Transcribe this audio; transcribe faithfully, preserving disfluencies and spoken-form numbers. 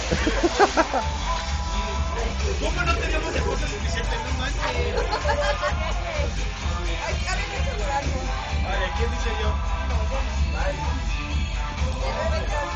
¿Cómo no teníamos deporte suficiente? No manches. Ay, cabe asegurarlo. Vale, ¿quién dice yo? No, yo no. Vale.